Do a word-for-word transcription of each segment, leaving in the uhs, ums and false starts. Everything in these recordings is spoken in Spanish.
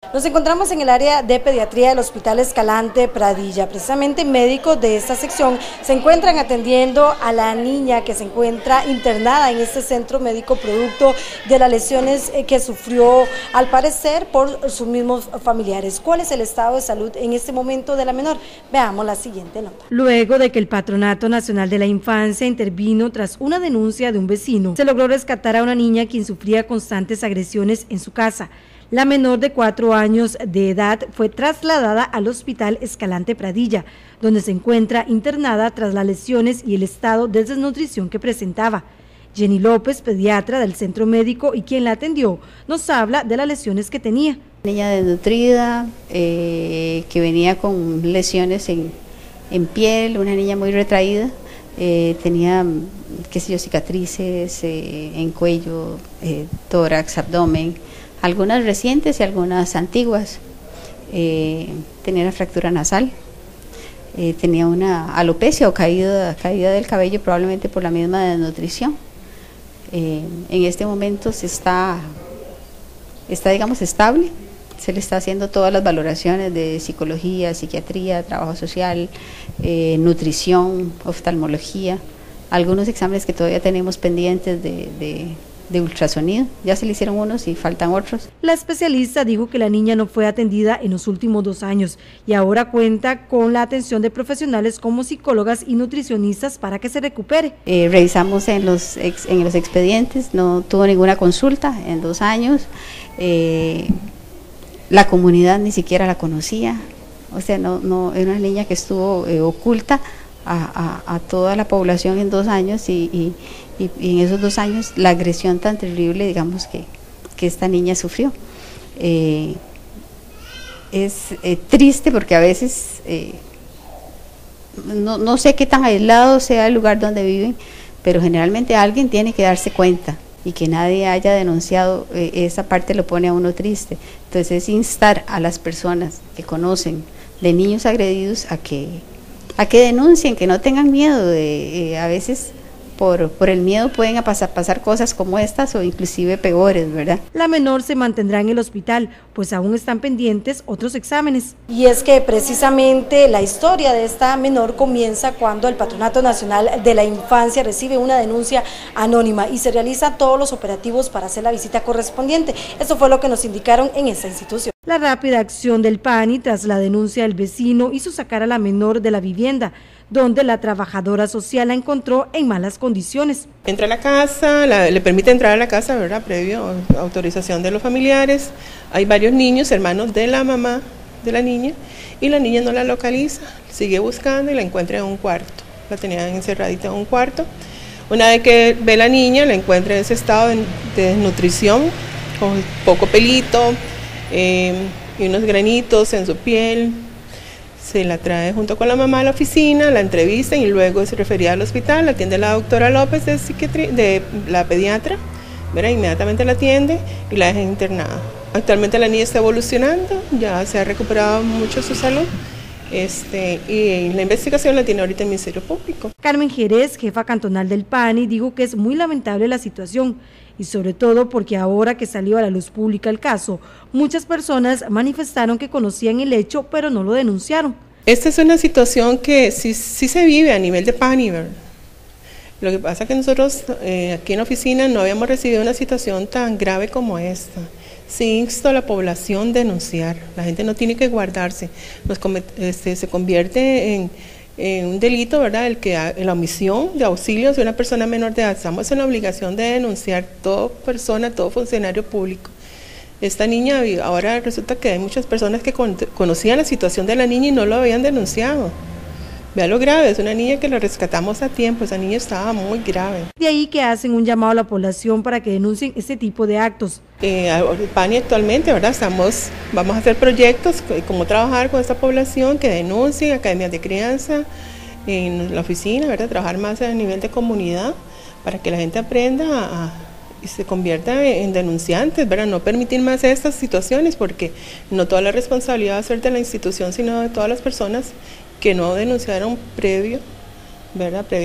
Nos encontramos en el área de pediatría del Hospital Escalante Pradilla. Precisamente médicos de esta sección se encuentran atendiendo a la niña que se encuentra internada en este centro médico producto de las lesiones que sufrió al parecer por sus mismos familiares. ¿Cuál es el estado de salud en este momento de la menor? Veamos la siguiente nota. Luego de que el Patronato Nacional de la Infancia intervino tras una denuncia de un vecino, se logró rescatar a una niña quien sufría constantes agresiones en su casa. La menor de cuatro años de edad fue trasladada al Hospital Escalante Pradilla, donde se encuentra internada tras las lesiones y el estado de desnutrición que presentaba. Jenny López, pediatra del centro médico y quien la atendió, nos habla de las lesiones que tenía. Niña desnutrida, eh, que venía con lesiones en, en piel, una niña muy retraída, eh, tenía, qué sé yo, cicatrices eh, en cuello, eh, tórax, abdomen, algunas recientes y algunas antiguas. Eh, tenía una fractura nasal, eh, tenía una alopecia o caída, caída del cabello, probablemente por la misma desnutrición. Eh, en este momento se está, está, digamos, estable, se le está haciendo todas las valoraciones de psicología, psiquiatría, trabajo social, eh, nutrición, oftalmología, algunos exámenes que todavía tenemos pendientes de, de de ultrasonido, ya se le hicieron unos y faltan otros. La especialista dijo que la niña no fue atendida en los últimos dos años y ahora cuenta con la atención de profesionales como psicólogas y nutricionistas para que se recupere. Eh, revisamos en los, ex, en los expedientes, no tuvo ninguna consulta en dos años, eh, la comunidad ni siquiera la conocía, o sea, no, no era una niña que estuvo eh, oculta A, a, a toda la población en dos años y, y, y en esos dos años la agresión tan terrible, digamos, que, que esta niña sufrió. Eh, es eh, triste porque a veces eh, no, no sé qué tan aislado sea el lugar donde viven, pero generalmente alguien tiene que darse cuenta y que nadie haya denunciado, eh, esa parte lo pone a uno triste. Entonces es instar a las personas que conocen de niños agredidos a que a que denuncien, que no tengan miedo, de, eh, a veces por, por el miedo pueden a pasar, pasar cosas como estas o inclusive peores, ¿verdad? La menor se mantendrá en el hospital, pues aún están pendientes otros exámenes. Y es que precisamente la historia de esta menor comienza cuando el Patronato Nacional de la Infancia recibe una denuncia anónima y se realizan todos los operativos para hacer la visita correspondiente. Esto fue lo que nos indicaron en esta institución. La rápida acción del P A N I tras la denuncia del vecino hizo sacar a la menor de la vivienda, donde la trabajadora social la encontró en malas condiciones. Entra a la casa, la, le permite entrar a la casa, ¿verdad?, previo autorización de los familiares. Hay varios niños, hermanos de la mamá de la niña, y la niña no la localiza, sigue buscando y la encuentra en un cuarto. La tenían encerradita en un cuarto. Una vez que ve la niña, la encuentra en ese estado de, de desnutrición, con poco pelito, Eh, y unos granitos en su piel. Se la trae junto con la mamá a la oficina, la entrevistan y luego se refería al hospital, la atiende la doctora López de, psiquiatría, de la pediatra, ¿verdad? Inmediatamente la atiende y la deja internada. Actualmente la niña está evolucionando, ya se ha recuperado mucho su salud. Este, y la investigación la tiene ahorita el Ministerio Público. Carmen Jerez, jefa cantonal del P A N I, dijo que es muy lamentable la situación y sobre todo porque ahora que salió a la luz pública el caso, muchas personas manifestaron que conocían el hecho pero no lo denunciaron. Esta es una situación que sí, sí se vive a nivel de P A N I, ¿verdad? Lo que pasa es que nosotros eh, aquí en la oficina no habíamos recibido una situación tan grave como esta. Sí insto a la población a denunciar, la gente no tiene que guardarse, Nos, este, se convierte en, en un delito, ¿verdad?, el que en la omisión de auxilios de una persona menor de edad. Estamos en la obligación de denunciar toda persona, todo funcionario público. Esta niña, ahora resulta que hay muchas personas que con, conocían la situación de la niña y no lo habían denunciado. Vea lo grave, es una niña que la rescatamos a tiempo, esa niña estaba muy grave. De ahí que hacen un llamado a la población para que denuncien este tipo de actos. Eh, el P A N I actualmente, ¿verdad?, estamos, vamos a hacer proyectos, cómo trabajar con esta población, que denuncien, academias de crianza, en la oficina, ¿verdad?, trabajar más a nivel de comunidad, para que la gente aprenda a, a, y se convierta en denunciantes, ¿verdad?, no permitir más estas situaciones, porque no toda la responsabilidad va a ser de la institución, sino de todas las personas que no denunciaron previo, ¿verdad?, previamente.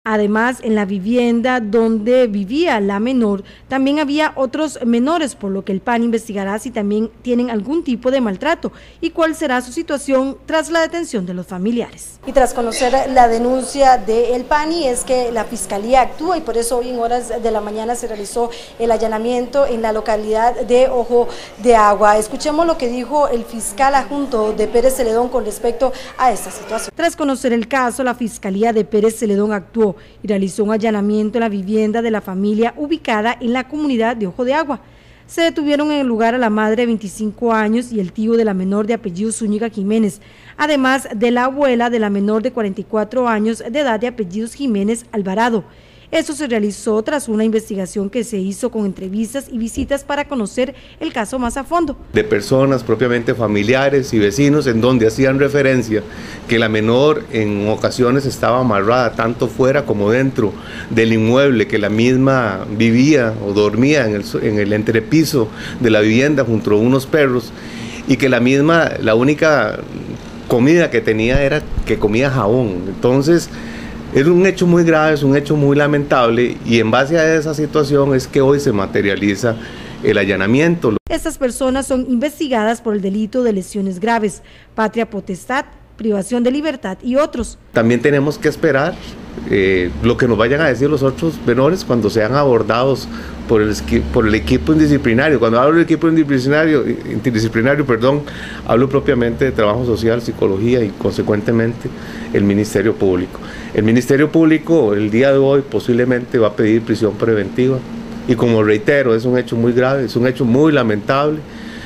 Además, en la vivienda donde vivía la menor, también había otros menores, por lo que el P A N investigará si también tienen algún tipo de maltrato y cuál será su situación tras la detención de los familiares. Y tras conocer la denuncia del P A N I es que la Fiscalía actúa y por eso hoy en horas de la mañana se realizó el allanamiento en la localidad de Ojo de Agua. Escuchemos lo que dijo el fiscal adjunto de Pérez Celedón con respecto a esta situación. Tras conocer el caso, la Fiscalía de Pérez Celedón actuó y realizó un allanamiento en la vivienda de la familia ubicada en la comunidad de Ojo de Agua. Se detuvieron en el lugar a la madre de veinticinco años y el tío de la menor de apellido Zúñiga Jiménez, además de la abuela de la menor de cuarenta y cuatro años de edad de apellidos Jiménez Alvarado. Esto se realizó tras una investigación que se hizo con entrevistas y visitas para conocer el caso más a fondo. De personas propiamente familiares y vecinos en donde hacían referencia que la menor en ocasiones estaba amarrada tanto fuera como dentro del inmueble, que la misma vivía o dormía en el, en el entrepiso de la vivienda junto a unos perros y que la misma, la única comida que tenía era que comía jabón. Entonces, es un hecho muy grave, es un hecho muy lamentable y en base a esa situación es que hoy se materializa el allanamiento. Estas personas son investigadas por el delito de lesiones graves, patria potestad, privación de libertad y otros. También tenemos que esperar eh, lo que nos vayan a decir los otros menores cuando sean abordados por el, por el equipo indisciplinario. Cuando hablo del equipo indisciplinario, interdisciplinario, perdón, hablo propiamente de trabajo social, psicología y consecuentemente el Ministerio Público. El Ministerio Público el día de hoy posiblemente va a pedir prisión preventiva y como reitero, es un hecho muy grave, es un hecho muy lamentable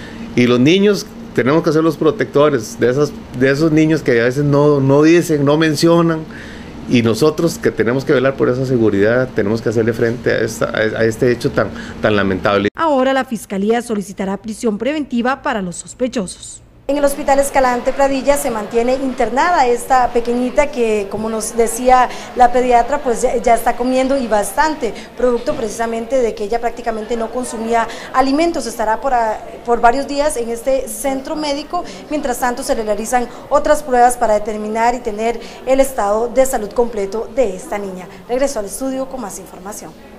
y los niños tenemos que ser los protectores de, esas, de esos niños que a veces no, no dicen, no mencionan. Y nosotros que tenemos que velar por esa seguridad, tenemos que hacerle frente a, esta, a este hecho tan, tan lamentable. Ahora la Fiscalía solicitará prisión preventiva para los sospechosos. En el Hospital Escalante Pradilla se mantiene internada esta pequeñita que, como nos decía la pediatra, pues ya, ya está comiendo y bastante, producto precisamente de que ella prácticamente no consumía alimentos. Estará por, a, por varios días en este centro médico, mientras tanto se le realizan otras pruebas para determinar y tener el estado de salud completo de esta niña. Regreso al estudio con más información.